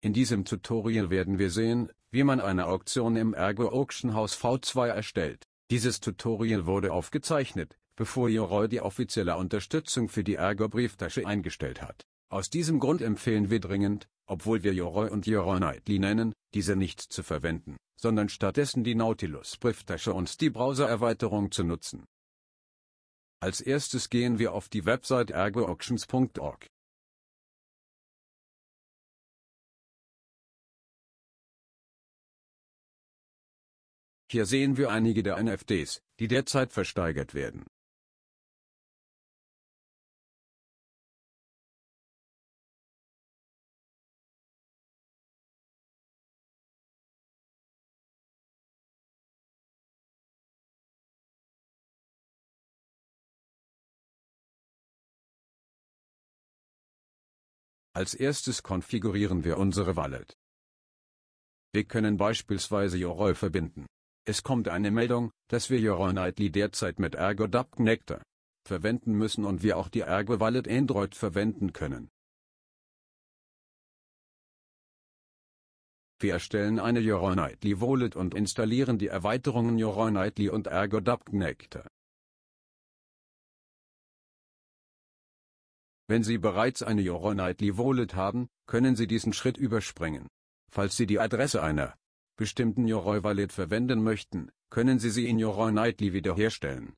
In diesem Tutorial werden wir sehen, wie man eine Auktion im Ergo Auction House V2 erstellt. Dieses Tutorial wurde aufgezeichnet, bevor Yoroi die offizielle Unterstützung für die Ergo Brieftasche eingestellt hat. Aus diesem Grund empfehlen wir dringend, obwohl wir Yoroi und Yoroi Nightly nennen, diese nicht zu verwenden, sondern stattdessen die Nautilus Brieftasche und die Browser-Erweiterung zu nutzen. Als erstes gehen wir auf die Website ergoauctions.org. Hier sehen wir einige der NFTs, die derzeit versteigert werden. Als erstes konfigurieren wir unsere Wallet. Wir können beispielsweise Yoroi verbinden. Es kommt eine Meldung, dass wir Yoroi Nightly derzeit mit Ergo Dub Connector verwenden müssen und wir auch die Ergo Wallet Android verwenden können. Wir erstellen eine Yoroi Nightly Wallet und installieren die Erweiterungen Yoroi Nightly und Ergo Dub Connector. Wenn Sie bereits eine Yoroi Nightly Wallet haben, können Sie diesen Schritt überspringen. Falls Sie die Adresse einer bestimmten Yoroi Wallet verwenden möchten, können Sie sie in Yoroi Nightly wiederherstellen.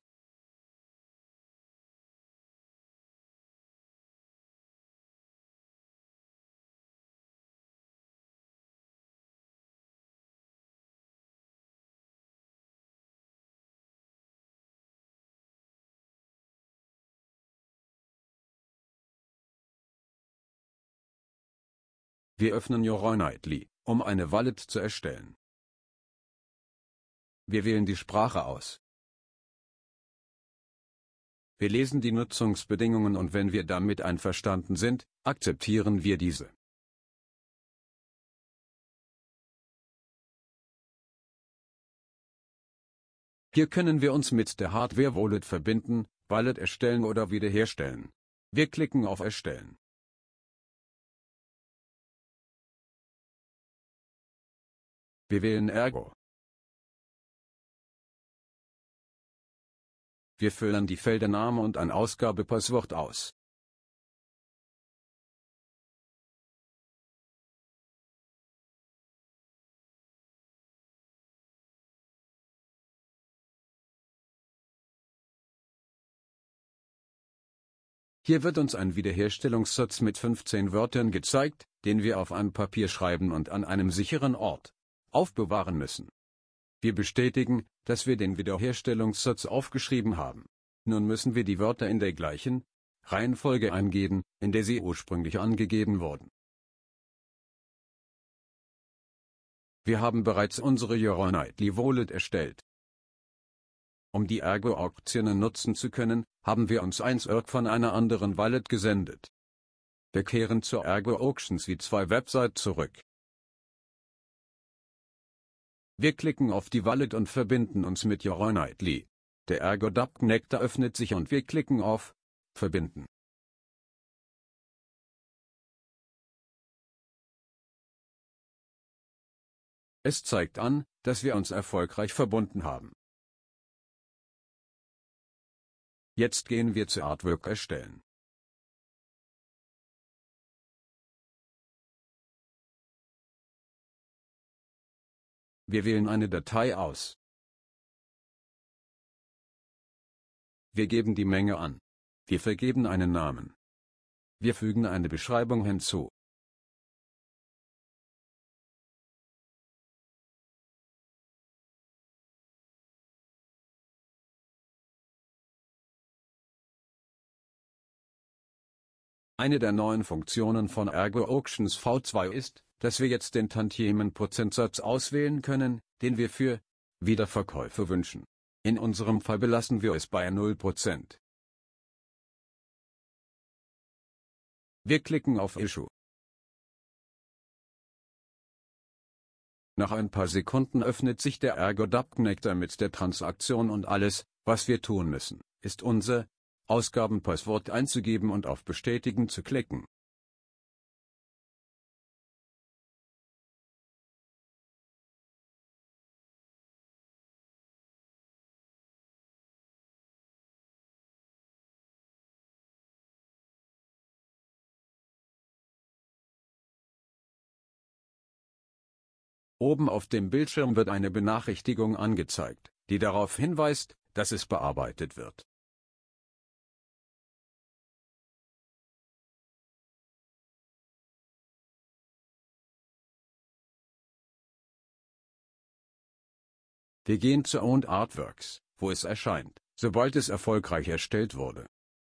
Wir öffnen Yoroi Nightly, um eine Wallet zu erstellen. Wir wählen die Sprache aus. Wir lesen die Nutzungsbedingungen und wenn wir damit einverstanden sind, akzeptieren wir diese. Hier können wir uns mit der Hardware Wallet verbinden, Wallet erstellen oder wiederherstellen. Wir klicken auf Erstellen. Wir wählen Ergo. Wir füllen die Felder Name und ein Ausgabepasswort aus. Hier wird uns ein Wiederherstellungssatz mit 15 Wörtern gezeigt, den wir auf ein Papier schreiben und an einem sicheren Ort aufbewahren müssen. Wir bestätigen, dass wir den Wiederherstellungssatz aufgeschrieben haben. Nun müssen wir die Wörter in der gleichen Reihenfolge eingeben, in der sie ursprünglich angegeben wurden. Wir haben bereits unsere Yoroi Nightly Wallet erstellt. Um die Ergo-Auktionen nutzen zu können, haben wir uns ein ERG von einer anderen Wallet gesendet. Wir kehren zur Ergo Auctions V2 Website zurück. Wir klicken auf die Wallet und verbinden uns mit Yoroi Nightly. Der Ergo Dub Connector öffnet sich und wir klicken auf Verbinden. Es zeigt an, dass wir uns erfolgreich verbunden haben. Jetzt gehen wir zu Artwork erstellen. Wir wählen eine Datei aus. Wir geben die Menge an. Wir vergeben einen Namen. Wir fügen eine Beschreibung hinzu. Eine der neuen Funktionen von Ergo Auctions V2 ist, dass wir jetzt den Tantiemen-Prozentsatz auswählen können, den wir für Wiederverkäufe wünschen. In unserem Fall belassen wir es bei 0%. Wir klicken auf Issue. Nach ein paar Sekunden öffnet sich der Ergo Dub Connector mit der Transaktion und alles, was wir tun müssen, ist unser Ausgabenpasswort einzugeben und auf Bestätigen zu klicken. Oben auf dem Bildschirm wird eine Benachrichtigung angezeigt, die darauf hinweist, dass es bearbeitet wird. Wir gehen zu Owned Artworks, wo es erscheint, sobald es erfolgreich erstellt wurde.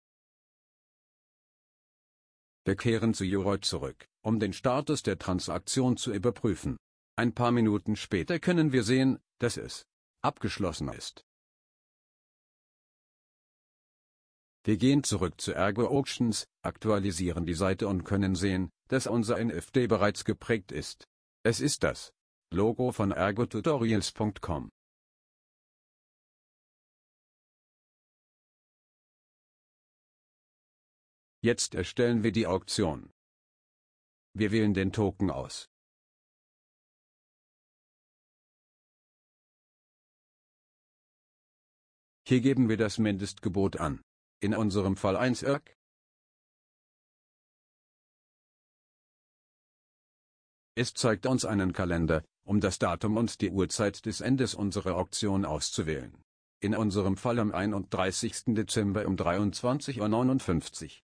Wir kehren zu Yoroi zurück, um den Status der Transaktion zu überprüfen. Ein paar Minuten später können wir sehen, dass es abgeschlossen ist. Wir gehen zurück zu Ergo Auctions, aktualisieren die Seite und können sehen, dass unser NFT bereits geprägt ist. Es ist das Logo von ergotutorials.com. Jetzt erstellen wir die Auktion. Wir wählen den Token aus. Hier geben wir das Mindestgebot an. In unserem Fall 1 ERC. Es zeigt uns einen Kalender, um das Datum und die Uhrzeit des Endes unserer Auktion auszuwählen. In unserem Fall am 31. Dezember um 23:59 Uhr.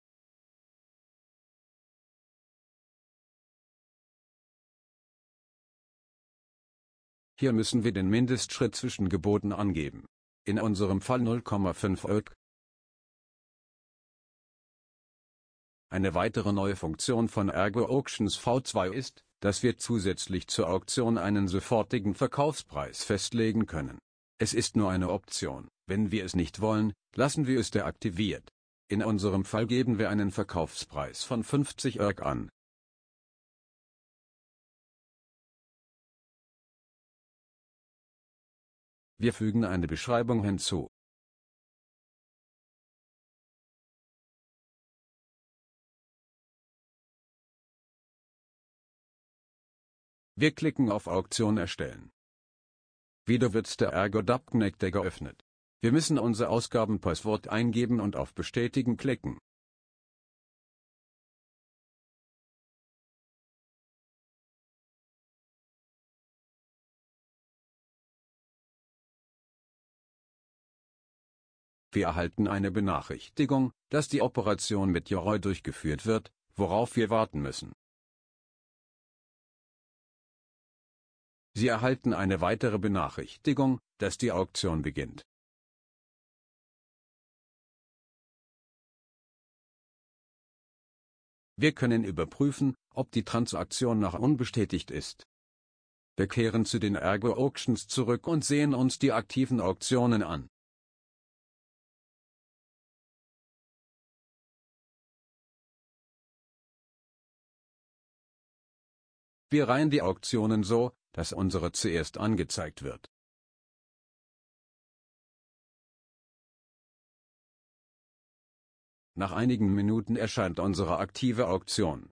Hier müssen wir den Mindestschritt zwischen Geboten angeben. In unserem Fall 0,5 ERC. Eine weitere neue Funktion von Ergo Auctions V2 ist, dass wir zusätzlich zur Auktion einen sofortigen Verkaufspreis festlegen können. Es ist nur eine Option, wenn wir es nicht wollen, lassen wir es deaktiviert. In unserem Fall geben wir einen Verkaufspreis von 50 ERC an. Wir fügen eine Beschreibung hinzu. Wir klicken auf Auktion erstellen. Wieder wird der Ergo Dub Connector geöffnet. Wir müssen unser Ausgabenpasswort eingeben und auf Bestätigen klicken. Wir erhalten eine Benachrichtigung, dass die Operation mit Yoroi durchgeführt wird, worauf wir warten müssen. Sie erhalten eine weitere Benachrichtigung, dass die Auktion beginnt. Wir können überprüfen, ob die Transaktion noch unbestätigt ist. Wir kehren zu den Ergo Auctions zurück und sehen uns die aktiven Auktionen an. Wir reihen die Auktionen so, dass unsere zuerst angezeigt wird. Nach einigen Minuten erscheint unsere aktive Auktion.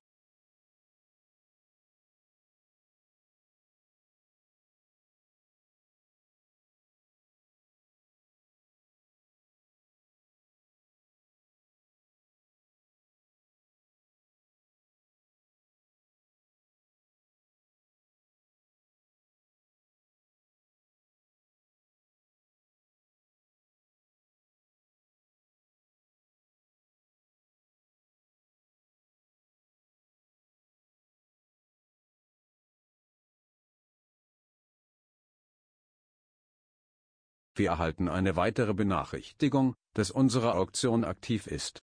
Wir erhalten eine weitere Benachrichtigung, dass unsere Auktion aktiv ist.